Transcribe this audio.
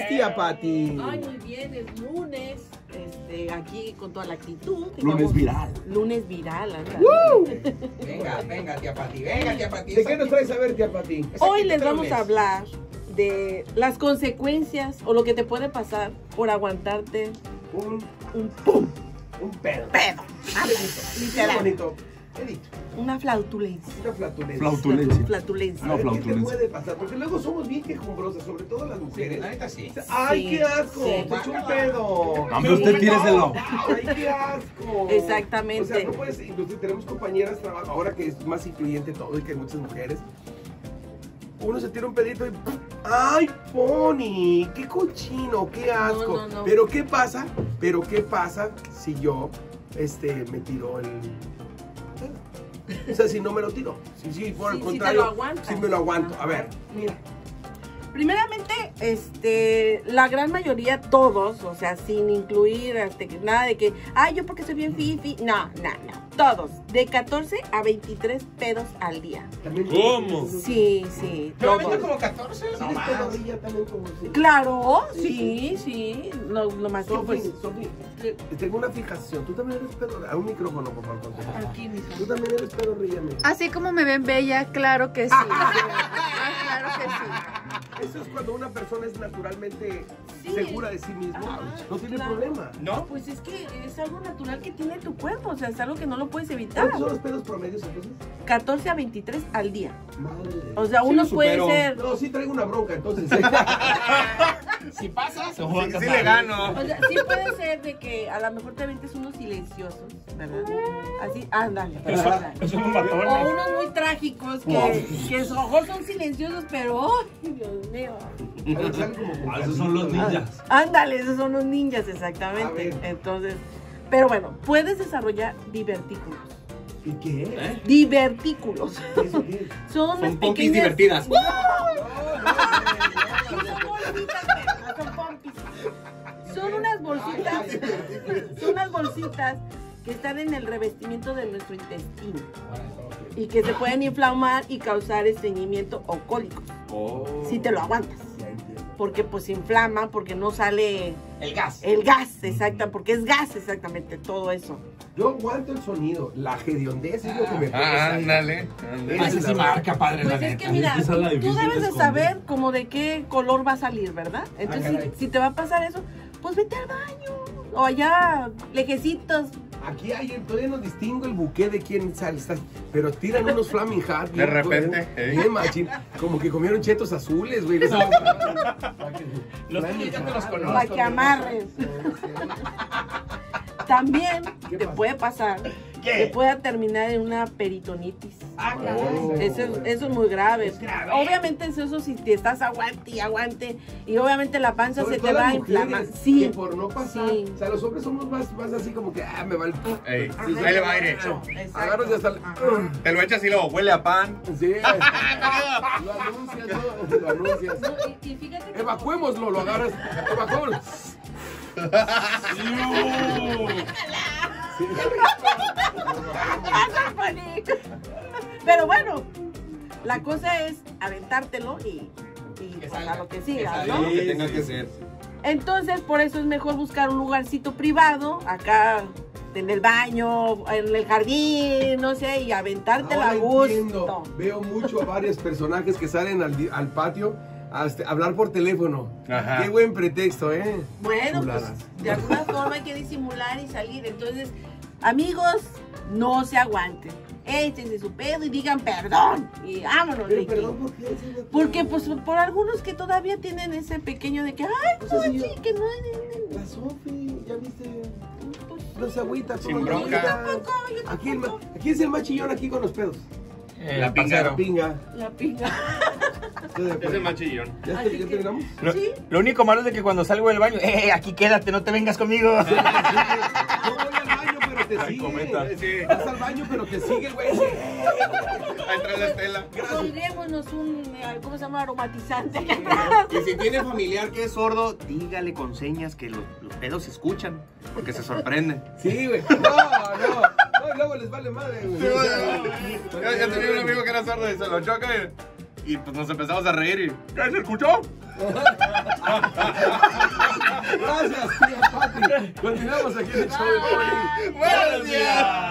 tía Pati? Ay, muy bien, es lunes. Aquí con toda la actitud. Lunes viral. Lunes viral, anda. Venga, tía Pati, venga, tía Pati. ¿De qué nos traes a ver, tía Pati? Hoy les vamos a hablar de las consecuencias o lo que te puede pasar por aguantarte Un pedo. pedo. Literal. Bonito. Pedito. Una flautulencia. Una flatulencia. Flatulencia. A ver, ¿qué te puede pasar? Porque luego somos bien quejumbrosas, sobre todo las mujeres. La neta sí. ¡Ay, Sí, qué asco! sí. ¡Te echó un pedo! Hombre, usted tíreselo. ¡Ay, qué asco! Exactamente. O sea, no puedes, inclusive tenemos compañeras de trabajo, ahora que es más incluyente todo y que hay muchas mujeres. Uno se tira un pedito y ¡ay, Pony! ¡Qué cochino! ¡Qué asco! No. Pero ¿qué pasa? Si yo me tiro el... O sea, si no me lo tiro. Sí, por el Sí, contrario. te lo aguantas. Sí me lo aguanto. A ver, mira. Primeramente, la gran mayoría, todos, o sea, sin incluir nada de que, ay, yo porque soy bien fifi. No. Todos, de 14 a 23 pedos al día. También ¿Cómo? Sí, ¿Pero todos. vende como 14? No ¿Tienes más. pedorrilla también como si? Claro, sí. Lo más que pues. Sofi, tengo una fijación. Tú también eres pedorrilla. A un micrófono, por favor. Aquí, mija. Tú también eres pedorrilla, mija. Así como me ven bella, claro que sí. Claro que sí. Eso es cuando una persona es naturalmente Sí. segura de sí mismo. Ajá, No tiene claro. problema. ¿No? Pues es que es algo natural que tiene tu cuerpo, o sea, es algo que no lo puedes evitar. ¿Cuántos son los pedos promedios entonces? 14 a 23 al día. Madre. O sea, Sí uno lo puede supero. ser. No, sí traigo una bronca, entonces. Si pasas, Sí le gano. O sea, sí puede ser de que a lo mejor te aventes unos silenciosos, ¿verdad? Así, ándale. ándale. Eso es un O matón. unos muy trágicos que a lo mejor son silenciosos, pero ¡ay, Dios mío! Esos son los ninjas. Ándale, esos son los ninjas, A exactamente. ver. Entonces, pero bueno, puedes desarrollar divertículos. ¿Y qué? Divertículos. ¿Eso qué es? Son unas Son pompis pequeñas... divertidas. Sí, son bolsitas, pero no son pompis. Son unas bolsitas que están en el revestimiento de nuestro intestino y que se pueden inflamar y causar estreñimiento o cólicos si te lo aguantas, Ya entiendo. porque pues se inflama, porque no sale El gas. el gas, porque es gas exactamente todo eso. Yo aguanto el sonido, la hediondez es lo que me puede Ándale. Ese sí marca, padre, la Pues es neta. que mira, Esa es la tú difícil debes de de esconder. saber como de qué color va a salir, ¿verdad? Entonces, caray. si te va a pasar eso, pues vete al baño o allá, lejecitos. Aquí todavía no distingo el buque de quién sale, pero tiran unos Flaming Hot. De repente, Bien machín, como que comieron chetos azules, güey. Los Flaming tuyos ya te los Hot. conozco. Para que amarres. También ¿Qué te pasa? puede pasar que pueda terminar en una peritonitis. Oh. Eso es muy grave. Es grave. Obviamente eso si te estás aguante y obviamente la panza Sobre se todo te va a las inflamar. mujeres, Sí. que por no pasar, Sí. o sea, los hombres somos más así como que, me va el... Ey, Sí, ahí le va aire. Exacto. Agarras y hasta el... Te lo echas y luego huele a pan. Sí, lo anuncias, ¿no? Lo anuncias. No, y fíjate que Evacuémoslo, lo agarras, evacuémoslo. pero bueno, la cosa es aventártelo y Que pasar salga, lo que que sigas, salga. ¿no? Lo que tenga que ser. Entonces, por eso es mejor buscar un lugarcito privado, acá en el baño, en el jardín, no sé, y aventártela a Ahora entiendo. gusto. Veo mucho a varios personajes que salen al patio a hablar por teléfono. Ajá. Qué buen pretexto, ¿eh? Bueno, pues Chuladas. de alguna forma hay que disimular y salir. Entonces, amigos, no se aguanten. Échense su pedo y digan perdón. Y vámonos de Pero aquí. perdón, ¿por qué? Sí, Porque pues por algunos que todavía tienen ese pequeño de que, ay, O sea, no, sí, sí, que no. La Sofi, ¿ya viste? Pues, No se agüita. Sin todo bronca. agüita. tampoco, yo Aquí, tampoco. aquí es el más chillón aquí con los pedos. La La pinga. La pinga. Estoy de Es acuerdo. el más chillón. ¿Ya, Así ya que- terminamos? Sí. Lo único malo es de que cuando salgo del baño, aquí quédate, no te vengas conmigo. Yo voy al baño, pero te Ay, sigue. comenta. Sí. Vas al baño, pero te sigue el güey. Ahí trae la estela. Pondrémonos un, ¿cómo se llama? Aromatizante. Y si tiene familiar que es sordo, dígale con señas que los pedos se escuchan, porque se sorprende. Sí, güey. No, luego les vale madre, güey. Ya tenía un amigo que era sordo y se lo choca y... Y pues nos empezamos a reír y... ¿Qué se escuchó? Gracias, tía Pati. Continuamos aquí en el show de Piolín. ¡Buenos días!